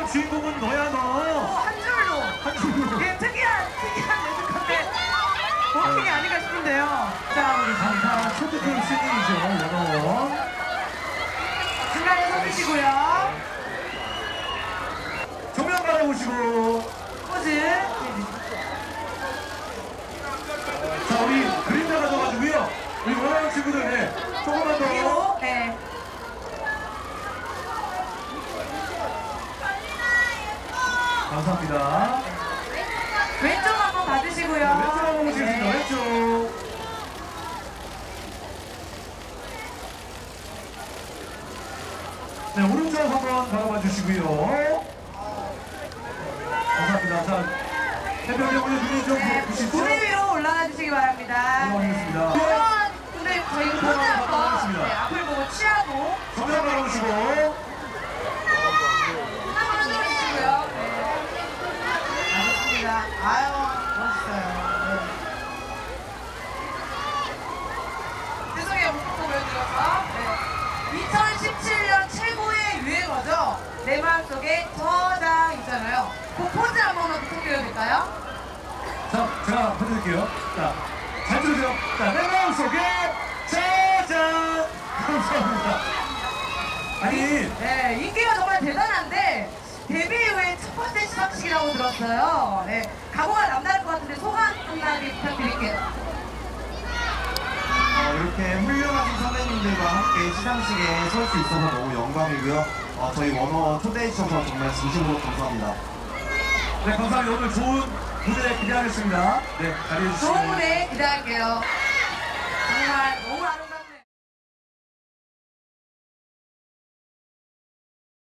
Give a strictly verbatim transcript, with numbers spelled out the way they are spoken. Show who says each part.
Speaker 1: 이번 주인공은 너야 너.
Speaker 2: 어, 한 줄로.
Speaker 1: 한 줄로.
Speaker 2: 예, 특이한, 특이한 레드카펫 워킹이 아닌가 싶은데요. 자, 우리
Speaker 1: 감사 초특급 신인이죠, 원어원.
Speaker 2: 중간에 서주시고요.
Speaker 1: 정면 바라보시고.
Speaker 2: 포즈.
Speaker 1: 자, 우리 그림자 가져가지고요. 우리 원어원 친구들, 네. 조금만 더.
Speaker 2: 그리고, 네.
Speaker 1: 감사합니다.
Speaker 2: 왼쪽 한번 봐주시고요.
Speaker 1: 네, 왼쪽 한번 보시겠습니다.
Speaker 2: 네.
Speaker 1: 왼쪽. 네, 오른쪽 한번 바라봐 주시고요. 감사합니다. 자, 해변에 오늘 눈이 좀
Speaker 2: 네,
Speaker 1: 부시죠?
Speaker 2: 구리 위로 올라가 주시기 바랍니다.
Speaker 1: 올라가겠습니다.
Speaker 2: 우선, 근데 저희 포즈 한번
Speaker 1: 올라가겠습니다.
Speaker 2: 네, 앞을 보고 취하고
Speaker 1: 정면 바라보시고.
Speaker 2: 한번 해주시고요. 네. 알겠습니다. 아유, 멋있어요. 네. 죄송해요, 목포 보여드려서. 네. 이천십칠 년 최고의 유행어죠. 내 마음속에 저장 있잖아요. 그 포즈 한 번만 부탁드려도 될까요?
Speaker 1: 자, 제가 보여드릴게요. 자, 잘 들으세요. 자, 내 마음속에 짜잔! 감사합니다. 아니,
Speaker 2: 네, 인기가 정말 대단한데 데뷔 이후에 첫 번째 시상식이라고 들었어요. 네, 각오가 남다를 것 같은데 소감 한마디 부탁드릴게요.
Speaker 3: 어, 이렇게 훌륭하신 선배님들과 함께 시상식에 설 수 있어서 너무 영광이고요. 어, 저희 원어원 초대해 주셔서 정말 진심으로 감사합니다.
Speaker 1: 네, 감사합니다. 오늘 좋은 무대 기대하겠습니다. 네, 자리해 주시고.
Speaker 2: 좋은 무대 기대할게요.